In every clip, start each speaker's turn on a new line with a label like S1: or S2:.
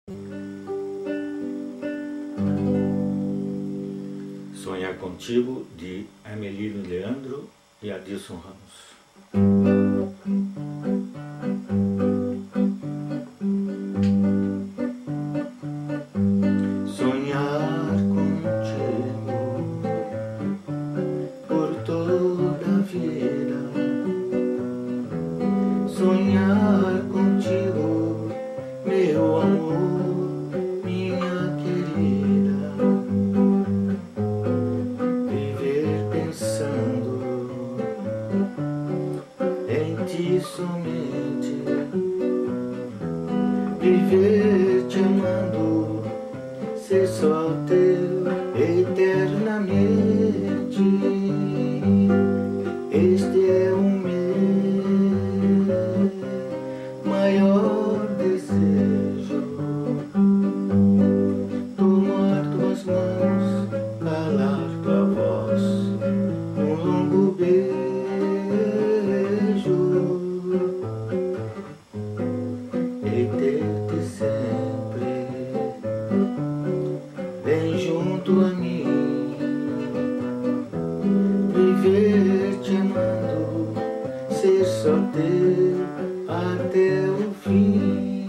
S1: Sonhar Contigo, de Amelino Leandro e Adilson Ramos. Sonhar contigo por toda a vida, sonhar contigo, meu amor, minha querida, viver pensando em ti somente, viver te amando, ser só teu eternamente. Este é o meu maior desejo, tomar tuas mãos, calar tua voz, um longo beijo, e ter-te sempre bem junto a mim, viver te amando, ser só teu até o fim.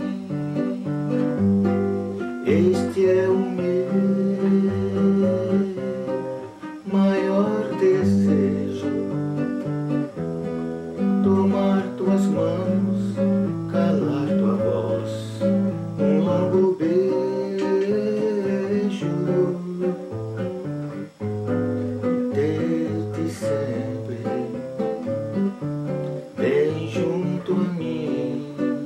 S1: Este é o meu maior desejo, tomar tuas mãos, calar tua voz, um longo beijo, ter-te sempre bem junto a mim,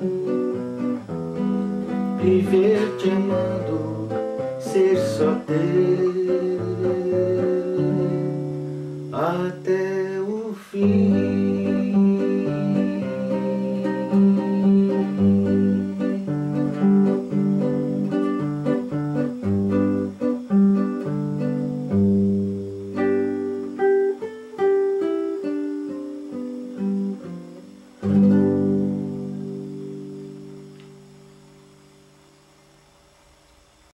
S1: viver te amando, ser só teu até o fim.